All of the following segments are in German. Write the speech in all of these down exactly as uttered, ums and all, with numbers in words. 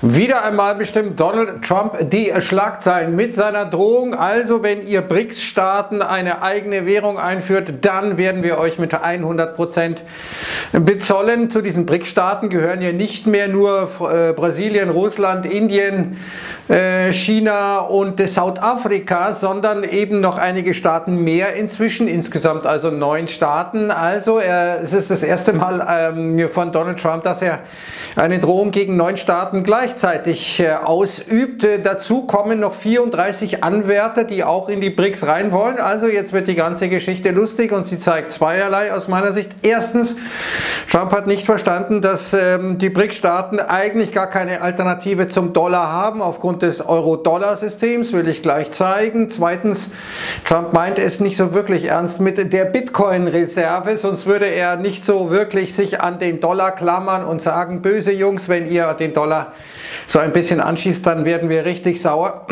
Wieder einmal bestimmt Donald Trump die Schlagzeilen mit seiner Drohung. Also wenn ihr BRICS-Staaten eine eigene Währung einführt, dann werden wir euch mit hundert Prozent bezollen. Zu diesen BRICS-Staaten gehören ja nicht mehr nur äh, Brasilien, Russland, Indien, äh, China und äh, Südafrika, sondern eben noch einige Staaten mehr inzwischen. Insgesamt also neun Staaten. Also äh, es ist das erste Mal ähm, von Donald Trump, dass er eine Drohung gegen neun Staaten gleich gleichzeitig äh, ausübt. Äh, dazu kommen noch vierunddreißig Anwärter, die auch in die BRICS rein wollen. Also jetzt wird die ganze Geschichte lustig und sie zeigt zweierlei aus meiner Sicht. Erstens, Trump hat nicht verstanden, dass ähm, die BRICS-Staaten eigentlich gar keine Alternative zum Dollar haben aufgrund des Euro-Dollar-Systems, will ich gleich zeigen. Zweitens, Trump meint es nicht so wirklich ernst mit der Bitcoin-Reserve, sonst würde er nicht so wirklich sich an den Dollar klammern und sagen, böse Jungs, wenn ihr den Dollar so ein bisschen anschießt, dann werden wir richtig sauer.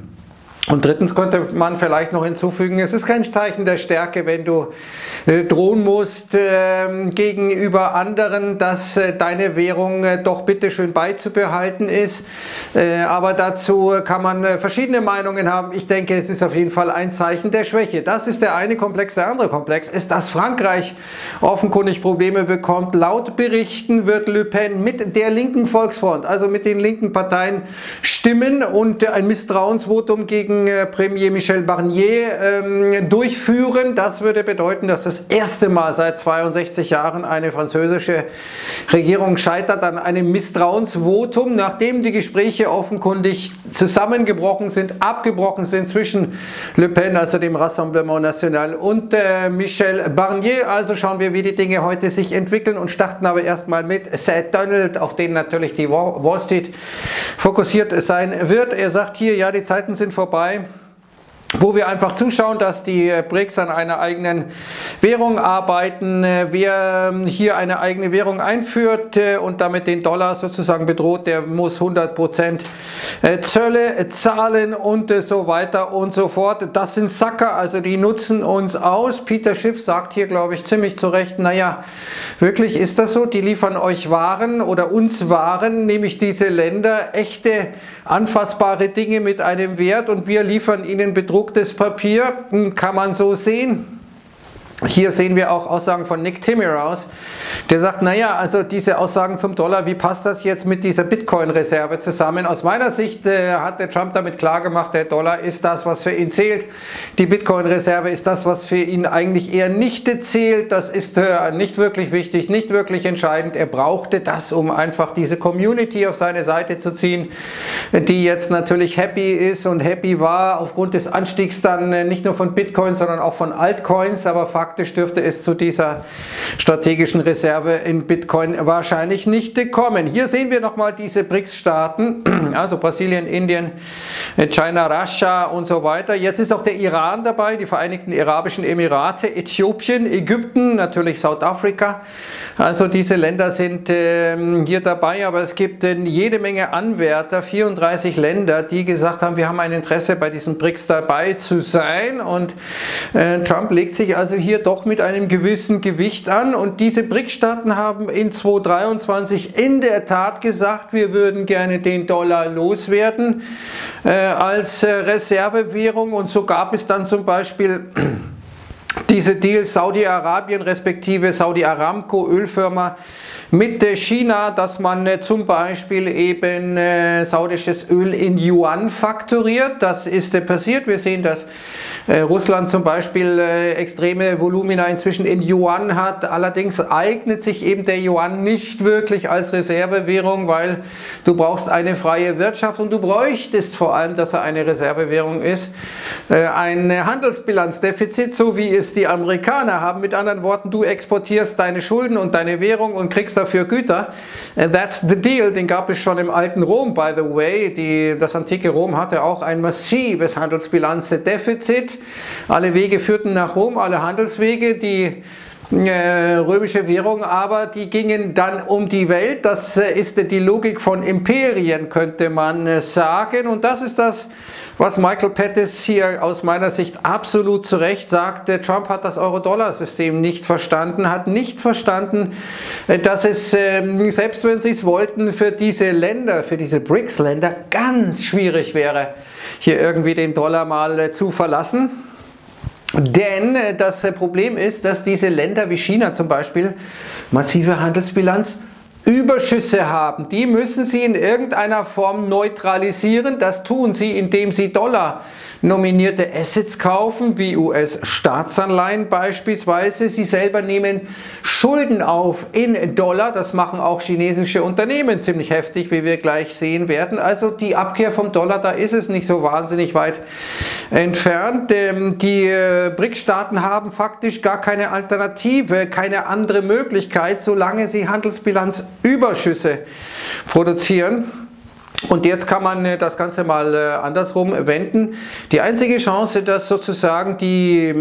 Und drittens könnte man vielleicht noch hinzufügen, es ist kein Zeichen der Stärke, wenn du äh, drohen musst äh, gegenüber anderen, dass äh, deine Währung äh, doch bitteschön beizubehalten ist. Äh, aber dazu kann man äh, verschiedene Meinungen haben. Ich denke, es ist auf jeden Fall ein Zeichen der Schwäche. Das ist der eine Komplex. Der andere Komplex ist, dass Frankreich offenkundig Probleme bekommt. Laut Berichten wird Le Pen mit der linken Volksfront, also mit den linken Parteien, stimmen und äh, ein Misstrauensvotum gegen Premier Michel Barnier ähm, durchführen. Das würde bedeuten, dass das erste Mal seit zweiundsechzig Jahren eine französische Regierung scheitert an einem Misstrauensvotum, nachdem die Gespräche offenkundig zusammengebrochen sind, abgebrochen sind zwischen Le Pen, also dem Rassemblement National, und äh, Michel Barnier. Also schauen wir, wie die Dinge heute sich entwickeln und starten aber erstmal mit Seth Donald, auf den natürlich die Wall Street fokussiert sein wird. Er sagt hier, ja, die Zeiten sind vorbei, wo wir einfach zuschauen, dass die BRICS an einer eigenen Währung arbeiten. Wer hier eine eigene Währung einführt und damit den Dollar sozusagen bedroht, der muss hundert Prozent Zölle zahlen und so weiter und so fort. Das sind Sucker, also die nutzen uns aus. Peter Schiff sagt hier, glaube ich, ziemlich zu Recht, naja, wirklich ist das so? Die liefern euch Waren oder uns Waren, nämlich diese Länder, echte, anfassbare Dinge mit einem Wert, und wir liefern ihnen bedrucktes Papier, kann man so sehen. Hier sehen wir auch Aussagen von Nick Timiraos, der sagt, naja, also diese Aussagen zum Dollar, wie passt das jetzt mit dieser Bitcoin-Reserve zusammen? Aus meiner Sicht äh, hat der Trump damit klargemacht, der Dollar ist das, was für ihn zählt. Die Bitcoin-Reserve ist das, was für ihn eigentlich eher nicht zählt. Das ist äh, nicht wirklich wichtig, nicht wirklich entscheidend. Er brauchte das, um einfach diese Community auf seine Seite zu ziehen, die jetzt natürlich happy ist und happy war aufgrund des Anstiegs dann äh, nicht nur von Bitcoin, sondern auch von Altcoins, aber faktisch dürfte es zu dieser strategischen Reserve in Bitcoin wahrscheinlich nicht kommen. Hier sehen wir nochmal diese BRICS-Staaten, also Brasilien, Indien, China, Russia und so weiter. Jetzt ist auch der Iran dabei, die Vereinigten Arabischen Emirate, Äthiopien, Ägypten, natürlich Südafrika. Also diese Länder sind äh, hier dabei, aber es gibt äh, jede Menge Anwärter, vierunddreißig Länder, die gesagt haben, wir haben ein Interesse, bei diesen BRICS dabei zu sein, und äh, Trump legt sich also hier doch mit einem gewissen Gewicht an, und diese BRICS-Staaten haben in zweitausenddreiundzwanzig in der Tat gesagt, wir würden gerne den Dollar loswerden äh, als äh, Reservewährung, und so gab es dann zum Beispiel diese Deals Saudi-Arabien respektive Saudi Aramco, Ölfirma, mit China, dass man äh, zum Beispiel eben äh, saudisches Öl in Yuan fakturiert. Das ist äh, passiert. Wir sehen, dass äh, Russland zum Beispiel äh, extreme Volumina inzwischen in Yuan hat. Allerdings eignet sich eben der Yuan nicht wirklich als Reservewährung, weil du brauchst eine freie Wirtschaft, und du bräuchtest vor allem, dass er eine Reservewährung ist, äh, ein Handelsbilanzdefizit, so wie es die Amerikaner haben. Mit anderen Worten, du exportierst deine Schulden und deine Währung und kriegst dafür Güter. And that's the deal. Den gab es schon im alten Rom, by the way. Die, das antike Rom hatte auch ein massives Handelsbilanzdefizit. Alle Wege führten nach Rom, alle Handelswege. Die äh, römische Währung, aber die gingen dann um die Welt. Das äh, ist die Logik von Imperien, könnte man äh, sagen. Und das ist das, was Michael Pettis hier aus meiner Sicht absolut zu Recht sagt. Der Trump hat das Euro-Dollar-System nicht verstanden, hat nicht verstanden, dass es, selbst wenn sie es wollten, für diese Länder, für diese BRICS-Länder ganz schwierig wäre, hier irgendwie den Dollar mal zu verlassen. Denn das Problem ist, dass diese Länder wie China zum Beispiel massive Handelsbilanz Überschüsse haben. Die müssen sie in irgendeiner Form neutralisieren. Das tun sie, indem sie Dollar nominierte Assets kaufen, wie U S-Staatsanleihen beispielsweise. Sie selber nehmen Schulden auf in Dollar. Das machen auch chinesische Unternehmen ziemlich heftig, wie wir gleich sehen werden. Also die Abkehr vom Dollar, da ist es nicht so wahnsinnig weit entfernt. Die BRICS-Staaten haben faktisch gar keine Alternative, keine andere Möglichkeit, solange sie Handelsbilanzüberschüsse produzieren. Und jetzt kann man das Ganze mal andersrum wenden. Die einzige Chance, dass sozusagen die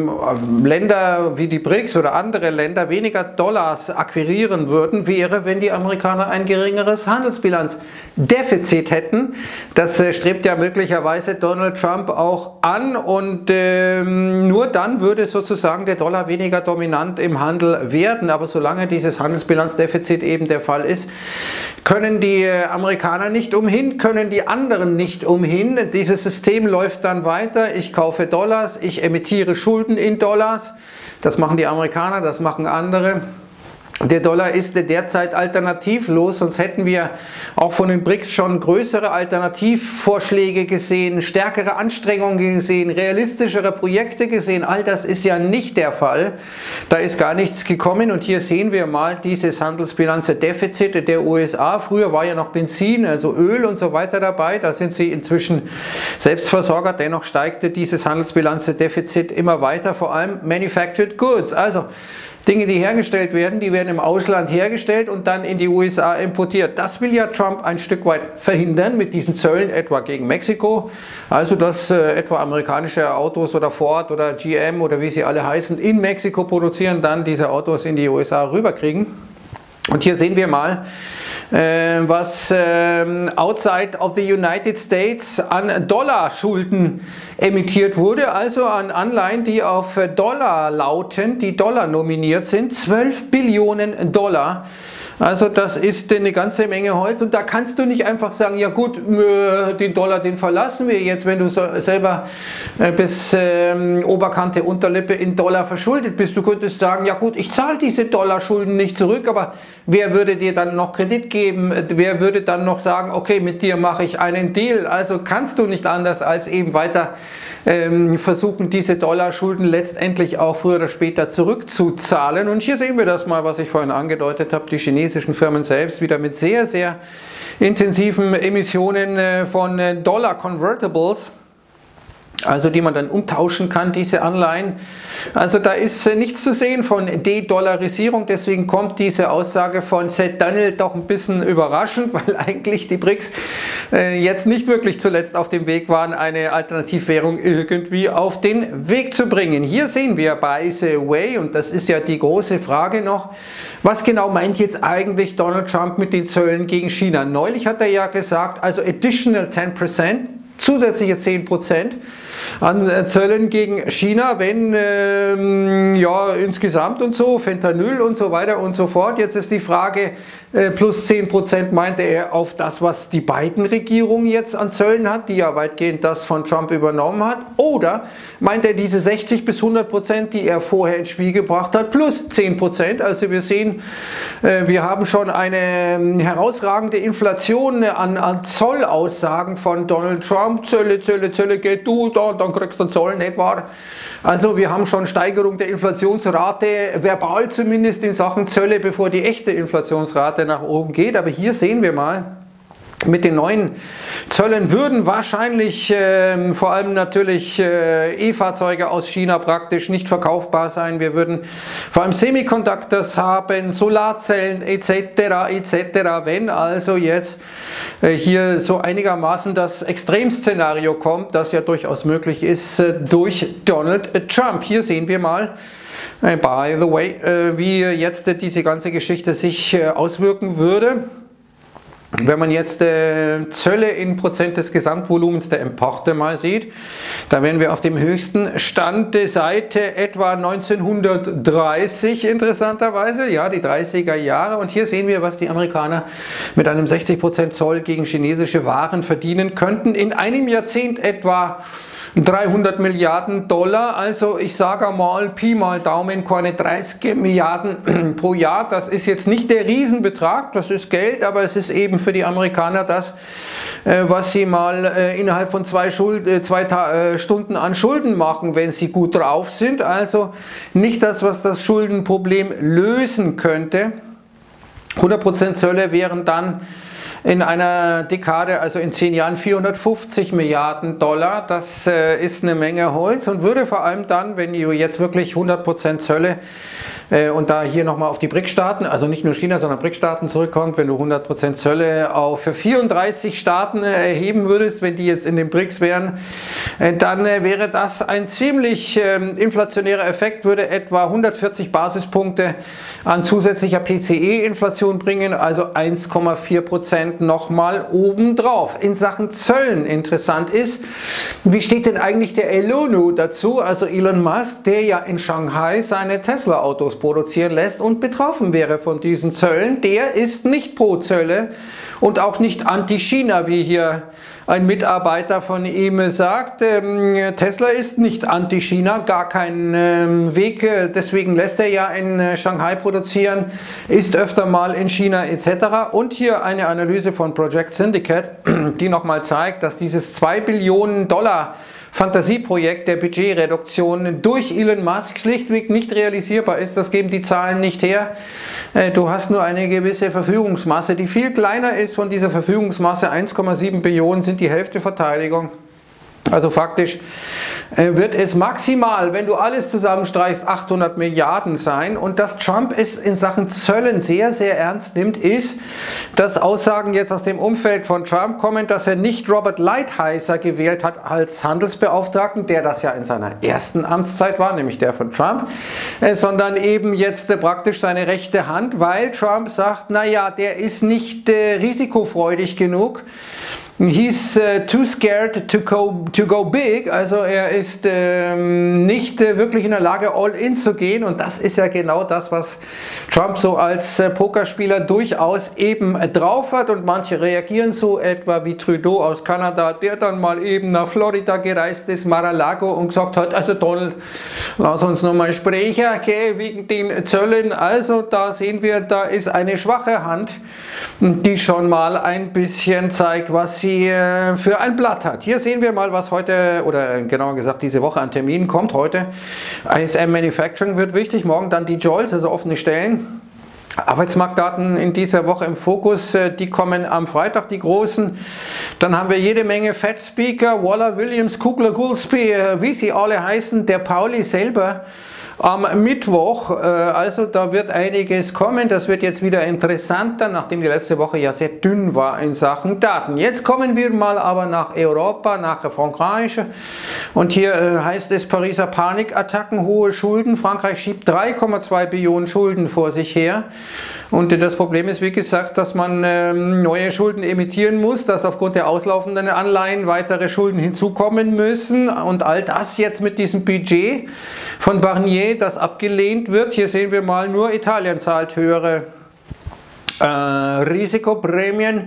Länder wie die BRICS oder andere Länder weniger Dollars akquirieren würden, wäre, wenn die Amerikaner ein geringeres Handelsbilanzdefizit hätten. Das strebt ja möglicherweise Donald Trump auch an und ähm, nur dann würde sozusagen der Dollar weniger dominant im Handel werden. Aber solange dieses Handelsbilanzdefizit eben der Fall ist, können die Amerikaner nicht umhin, können die anderen nicht umhin. Dieses System läuft dann weiter. Ich kaufe Dollars, ich emittiere Schulden in Dollars. Das machen die Amerikaner, das machen andere. Der Dollar ist derzeit alternativlos, sonst hätten wir auch von den BRICS schon größere Alternativvorschläge gesehen, stärkere Anstrengungen gesehen, realistischere Projekte gesehen. All das ist ja nicht der Fall. Da ist gar nichts gekommen und hier sehen wir mal dieses Handelsbilanzdefizit der U S A. Früher war ja noch Benzin, also Öl und so weiter dabei. Da sind sie inzwischen Selbstversorger. Dennoch steigte dieses Handelsbilanzdefizit immer weiter, vor allem Manufactured Goods. Also Dinge, die hergestellt werden, die werden im Ausland hergestellt und dann in die U S A importiert. Das will ja Trump ein Stück weit verhindern mit diesen Zöllen, etwa gegen Mexiko. Also dass äh, etwa amerikanische Autos oder Ford oder G M oder wie sie alle heißen, in Mexiko produzieren, dann diese Autos in die U S A rüberkriegen. Und hier sehen wir mal, äh, was äh, outside of the United States an Dollarschulden emittiert wurde, also an Anleihen, die auf Dollar lauten, die Dollar nominiert sind, zwölf Billionen Dollar. Also das ist eine ganze Menge Holz und da kannst du nicht einfach sagen, ja gut, den Dollar, den verlassen wir jetzt, wenn du selber bis ähm, Oberkante, Unterlippe in Dollar verschuldet bist. Du könntest sagen, ja gut, ich zahle diese Dollarschulden nicht zurück, aber wer würde dir dann noch Kredit geben? Wer würde dann noch sagen, okay, mit dir mache ich einen Deal? Also kannst du nicht anders als eben weiter ähm, versuchen, diese Dollarschulden letztendlich auch früher oder später zurückzuzahlen. Und hier sehen wir das mal, was ich vorhin angedeutet habe, die chinesischen Firmen selbst wieder mit sehr, sehr intensiven Emissionen von Dollar-Convertibles, also die man dann umtauschen kann, diese Anleihen. Also da ist äh, nichts zu sehen von De-Dollarisierung, deswegen kommt diese Aussage von Seth Daniel doch ein bisschen überraschend, weil eigentlich die BRICS äh, jetzt nicht wirklich zuletzt auf dem Weg waren, eine Alternativwährung irgendwie auf den Weg zu bringen. Hier sehen wir, by the way, und das ist ja die große Frage noch, was genau meint jetzt eigentlich Donald Trump mit den Zöllen gegen China? Neulich hat er ja gesagt, also additional ten percent, zusätzliche zehn Prozent an Zöllen gegen China, wenn ähm, ja insgesamt und so, Fentanyl und so weiter und so fort. Jetzt ist die Frage, äh, plus zehn Prozent meinte er auf das, was die Biden-Regierung jetzt an Zöllen hat, die ja weitgehend das von Trump übernommen hat, oder meint er diese sechzig bis hundert Prozent, die er vorher ins Spiel gebracht hat, plus zehn Prozent. Also wir sehen, äh, wir haben schon eine herausragende Inflation an, an Zollaussagen von Donald Trump. Zölle, Zölle, Zölle, geht du da, dann kriegst du Zoll, nicht wahr? Also wir haben schon Steigerung der Inflationsrate, verbal zumindest in Sachen Zölle, bevor die echte Inflationsrate nach oben geht. Aber hier sehen wir mal, Mit den neuen Zöllen würden wahrscheinlich äh, vor allem natürlich äh, E-Fahrzeuge aus China praktisch nicht verkaufbar sein. Wir würden vor allem Semiconductors haben, Solarzellen et cetera et cetera. Wenn also jetzt äh, hier so einigermaßen das Extremszenario kommt, das ja durchaus möglich ist äh, durch Donald Trump. Hier sehen wir mal, äh, by the way, äh, wie jetzt äh, diese ganze Geschichte sich äh, auswirken würde. Wenn man jetzt äh, Zölle in Prozent des Gesamtvolumens der Importe mal sieht, da wären wir auf dem höchsten Stand seit äh, etwa neunzehnhundertdreißig interessanterweise, ja die dreißiger Jahre. Und hier sehen wir, was die Amerikaner mit einem sechzig Prozent Zoll gegen chinesische Waren verdienen könnten. In einem Jahrzehnt etwa dreihundert Milliarden Dollar, also ich sage mal Pi mal Daumen, keine dreißig Milliarden pro Jahr. Das ist jetzt nicht der Riesenbetrag, das ist Geld, aber es ist eben für die Amerikaner das, was sie mal innerhalb von zwei, Schuld, zwei Stunden an Schulden machen, wenn sie gut drauf sind. Also nicht das, was das Schuldenproblem lösen könnte. hundert Prozent Zölle wären dann in einer Dekade, also in zehn Jahren, vierhundertfünfzig Milliarden Dollar. Das äh, ist eine Menge Holz und würde vor allem dann, wenn du jetzt wirklich hundert Prozent Zölle äh, und da hier nochmal auf die B R I C-Staaten, also nicht nur China, sondern B R I C-Staaten zurückkommt, wenn du hundert Prozent Zölle auf vierunddreißig Staaten äh, erheben würdest, wenn die jetzt in den B R I C S wären, äh, dann äh, wäre das ein ziemlich äh, inflationärer Effekt, würde etwa hundertvierzig Basispunkte an zusätzlicher P C E-Inflation bringen, also eins Komma vier Prozent nochmal obendrauf. In Sachen Zöllen interessant ist, wie steht denn eigentlich der Elono dazu, also Elon Musk, der ja in Shanghai seine Tesla-Autos produzieren lässt und betroffen wäre von diesen Zöllen. Der ist nicht pro Zölle und auch nicht anti-China, wie hier ein Mitarbeiter von ihm sagt. Ähm, Tesla ist nicht anti-China, gar kein ähm, Weg, deswegen lässt er ja in äh, Shanghai produzieren, ist öfter mal in China et cetera. Und hier eine Analyse von Project Syndicate, die nochmal zeigt, dass dieses zwei Billionen Dollar Fantasieprojekt der Budgetreduktion durch Elon Musk schlichtweg nicht realisierbar ist. Das geben die Zahlen nicht her. Du hast nur eine gewisse Verfügungsmasse, die viel kleiner ist. Von dieser Verfügungsmasse eins Komma sieben Billionen sind die Hälfte Verteidigung. Also faktisch wird es maximal, wenn du alles zusammenstreichst, achthundert Milliarden sein. Und dass Trump es in Sachen Zöllen sehr, sehr ernst nimmt, ist, dass Aussagen jetzt aus dem Umfeld von Trump kommen, dass er nicht Robert Lighthizer gewählt hat als Handelsbeauftragten, der das ja in seiner ersten Amtszeit war, nämlich der von Trump, sondern eben jetzt praktisch seine rechte Hand, weil Trump sagt, naja, der ist nicht äh, risikofreudig genug. He's uh, too scared to go, to go big, also er ist ähm, nicht äh, wirklich in der Lage, all in zu gehen, und das ist ja genau das, was Trump so als äh, Pokerspieler durchaus eben äh, drauf hat, und manche reagieren so, etwa wie Trudeau aus Kanada, der dann mal eben nach Florida gereist ist, Mar-a-Lago, und gesagt hat, also Donald, lass uns nochmal sprechen, okay, wegen den Zöllen. Also da sehen wir, da ist eine schwache Hand, die schon mal ein bisschen zeigt, was sie für ein Blatt hat. Hier sehen wir mal, was heute, oder genauer gesagt diese Woche an Terminen kommt. Heute I S M Manufacturing wird wichtig, morgen dann die Jolts, also offene Stellen. Arbeitsmarktdaten in dieser Woche im Fokus, die kommen am Freitag, die großen. Dann haben wir jede Menge Fed-Speaker, Waller, Williams, Kugler, Goolsbee, wie sie alle heißen, der Pauli selber am Mittwoch, also da wird einiges kommen, das wird jetzt wieder interessanter, nachdem die letzte Woche ja sehr dünn war in Sachen Daten. Jetzt kommen wir mal aber nach Europa, nach Frankreich, und hier heißt es Pariser Panikattacken, hohe Schulden, Frankreich schiebt drei Komma zwei Billionen Schulden vor sich her, und das Problem ist, wie gesagt, dass man neue Schulden emittieren muss, dass aufgrund der auslaufenden Anleihen weitere Schulden hinzukommen müssen, und all das jetzt mit diesem Budget von Barnier, das abgelehnt wird. Hier sehen wir mal, nur Italien zahlt höhere äh, Risikoprämien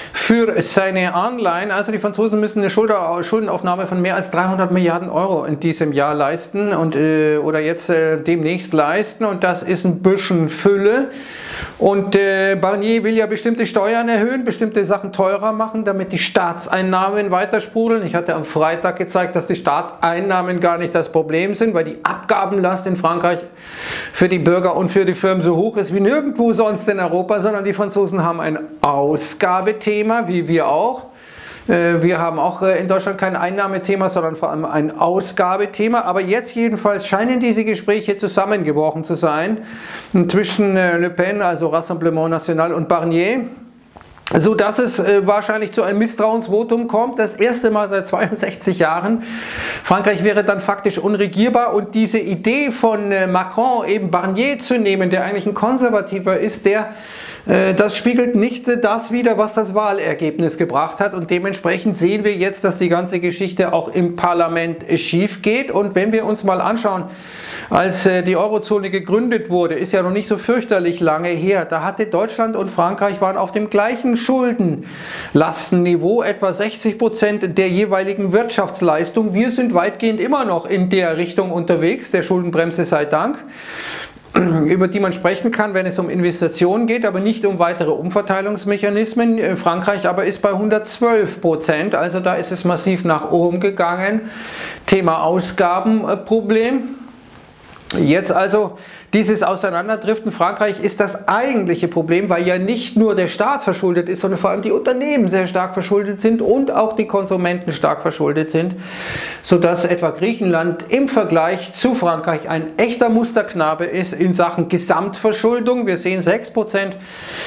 für seine Anleihen. Also die Franzosen müssen eine Schuldenaufnahme von mehr als dreihundert Milliarden Euro in diesem Jahr leisten und äh, oder jetzt äh, demnächst leisten, und das ist ein bisschen Fülle. Und äh, Barnier will ja bestimmte Steuern erhöhen, bestimmte Sachen teurer machen, damit die Staatseinnahmen weiter sprudeln. Ich hatte am Freitag gezeigt, dass die Staatseinnahmen gar nicht das Problem sind, weil die Abgabenlast in Frankreich für die Bürger und für die Firmen so hoch ist wie nirgendwo sonst in Europa, sondern die Franzosen haben ein Ausgabethema, wie wir auch. Wir haben auch in Deutschland kein Einnahmethema, sondern vor allem ein Ausgabethema. Aber jetzt jedenfalls scheinen diese Gespräche zusammengebrochen zu sein zwischen Le Pen, also Rassemblement National, und Barnier, so dass es wahrscheinlich zu einem Misstrauensvotum kommt. Das erste Mal seit zweiundsechzig Jahren. Frankreich wäre dann faktisch unregierbar, und diese Idee von Macron, eben Barnier zu nehmen, der eigentlich ein Konservativer ist, der das spiegelt nicht das wider, was das Wahlergebnis gebracht hat, und dementsprechend sehen wir jetzt, dass die ganze Geschichte auch im Parlament schief geht. Und wenn wir uns mal anschauen, als die Eurozone gegründet wurde, ist ja noch nicht so fürchterlich lange her, da hatte Deutschland und Frankreich waren auf dem gleichen Schuldenlastenniveau, etwa sechzig Prozent der jeweiligen Wirtschaftsleistung. Wir sind weitgehend immer noch in der Richtung unterwegs, der Schuldenbremse sei Dank, über die man sprechen kann, wenn es um Investitionen geht, aber nicht um weitere Umverteilungsmechanismen. Frankreich aber ist bei hundertzwölf Prozent, also da ist es massiv nach oben gegangen. Thema Ausgabenproblem. Jetzt also dieses Auseinanderdriften. Frankreich ist das eigentliche Problem, weil ja nicht nur der Staat verschuldet ist, sondern vor allem die Unternehmen sehr stark verschuldet sind und auch die Konsumenten stark verschuldet sind, sodass etwa Griechenland im Vergleich zu Frankreich ein echter Musterknabe ist in Sachen Gesamtverschuldung. Wir sehen sechs Prozent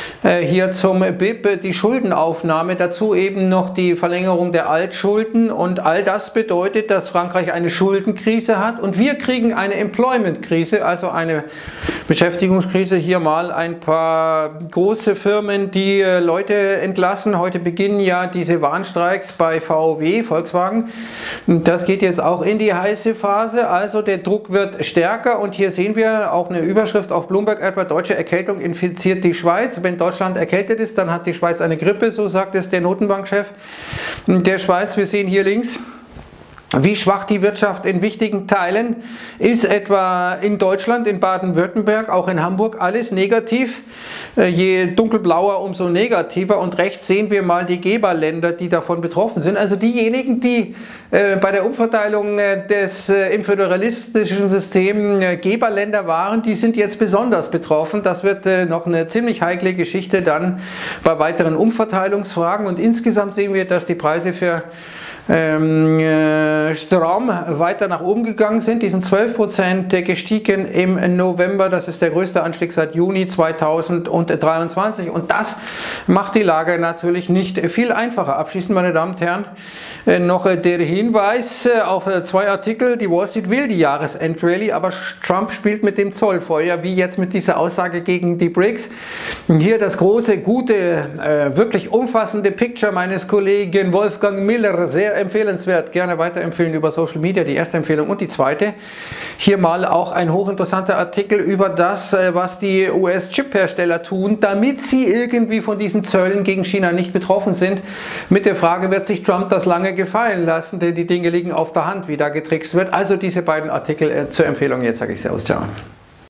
hier zum B I P, die Schuldenaufnahme, dazu eben noch die Verlängerung der Altschulden, und all das bedeutet, dass Frankreich eine Schuldenkrise hat und wir kriegen eine Employment-Krise, also eine Beschäftigungskrise. Hier mal ein paar große Firmen, die Leute entlassen. Heute beginnen ja diese Warnstreiks bei V W, Volkswagen. Das geht jetzt auch in die heiße Phase. Also der Druck wird stärker, und hier sehen wir auch eine Überschrift auf Bloomberg etwa: Deutsche Erkältung infiziert die Schweiz. Wenn Deutschland erkältet ist, dann hat die Schweiz eine Grippe, so sagt es der Notenbankchef der Schweiz. Wir sehen hier links, wie schwach die Wirtschaft in wichtigen Teilen ist, etwa in Deutschland, in Baden-Württemberg, auch in Hamburg, alles negativ. Je dunkelblauer, umso negativer. Und rechts sehen wir mal die Geberländer, die davon betroffen sind. Also diejenigen, die äh, bei der Umverteilung äh, des äh, im föderalistischen System äh, Geberländer waren, die sind jetzt besonders betroffen. Das wird äh, noch eine ziemlich heikle Geschichte dann bei weiteren Umverteilungsfragen. Und insgesamt sehen wir, dass die Preise für Ähm, äh, Strom weiter nach oben gegangen sind. Die sind zwölf Prozent gestiegen im November. Das ist der größte Anstieg seit Juni zweitausenddreiundzwanzig. Und das macht die Lage natürlich nicht viel einfacher. Abschließend, meine Damen und Herren, äh, noch äh, der Hinweis äh, auf äh, zwei Artikel. Die Wall Street will die Jahresendrally, aber Trump spielt mit dem Zollfeuer, wie jetzt mit dieser Aussage gegen die B R I C S. Hier das große, gute, äh, wirklich umfassende Picture meines Kollegen Wolfgang Miller, sehr empfehlenswert, gerne weiterempfehlen über Social Media, die erste Empfehlung. Und die zweite, hier mal auch ein hochinteressanter Artikel über das, was die U S-Chip-Hersteller tun, damit sie irgendwie von diesen Zöllen gegen China nicht betroffen sind. Mit der Frage, wird sich Trump das lange gefallen lassen, denn die Dinge liegen auf der Hand, wie da getrickst wird. Also diese beiden Artikel zur Empfehlung. Jetzt sage ich Servus, ciao.